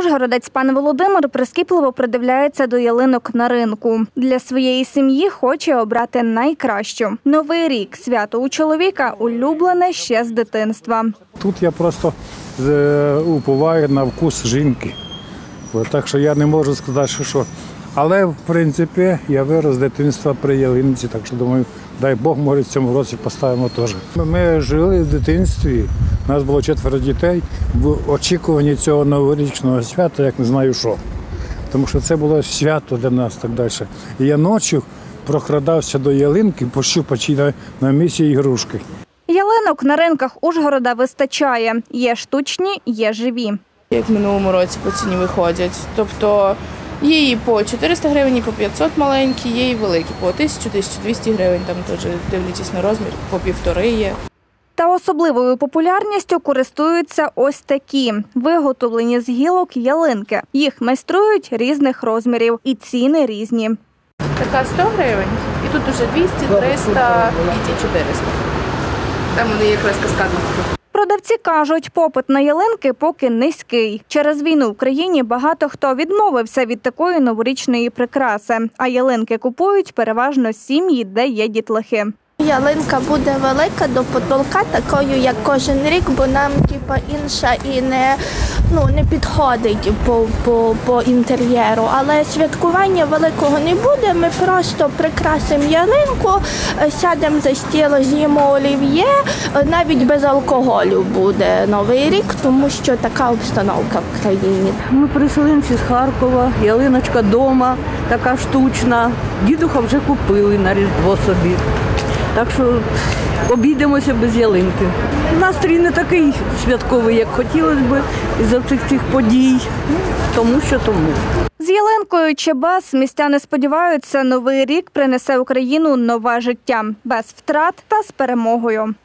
Ужгородець пан Володимир прискіпливо придивляється до ялинок на ринку. Для своєї сім'ї хоче обрати найкращу. Новий рік – свято у чоловіка улюблене ще з дитинства. Тут я просто уповаю на вкус жінки. Так що я не можу сказати, що. Але, в принципі, я вирос з дитинства при ялинці, так що, думаю, дай Бог, може, в цьому році поставимо теж. Ми жили в дитинстві, у нас було 4 дітей, в очікуванні цього новорічного свята, як не знаю що. Тому що це було свято для нас так далі. І я ночі прокрадався до ялинки, пощупачи на місці ігрушки. Ялинок на ринках Ужгорода вистачає. Є штучні, є живі. Як в минулому році по ціні виходять. Тобто є і по 400 гривень, і по 500 маленькі, є і великі, по 1000-1200 гривень, там теж дивлячись на розмір, по 1,5 є. Та особливою популярністю користуються ось такі – виготовлені з гілок ялинки. Їх майструють різних розмірів і ціни різні. Така 100 гривень, і тут уже 200, 300 і 400. Там вони якраз каскадно. Продавці кажуть, попит на ялинки поки низький. Через війну в країні багато хто відмовився від такої новорічної прикраси, а ялинки купують переважно сім'ї, де є дітлахи. Ялинка буде велика до потолка, такою, як кожен рік, бо нам інша і не підходить по інтер'єру. Але святкування великого не буде, ми просто прикрасимо ялинку, сядемо за стіл, з'їмо олів'є, навіть без алкоголю буде Новий рік, тому що така обстановка в країні. Ми переселенці з Харкова, ялиночка вдома, така штучна. Дідуха вже купили на Різдво собі. Так що обійдемося без ялинки. Настрій не такий святковий, як хотілося б із-за всіх цих подій, тому. З ялинкою чи без містяни сподіваються, Новий рік принесе Україну нове життя. Без втрат та з перемогою.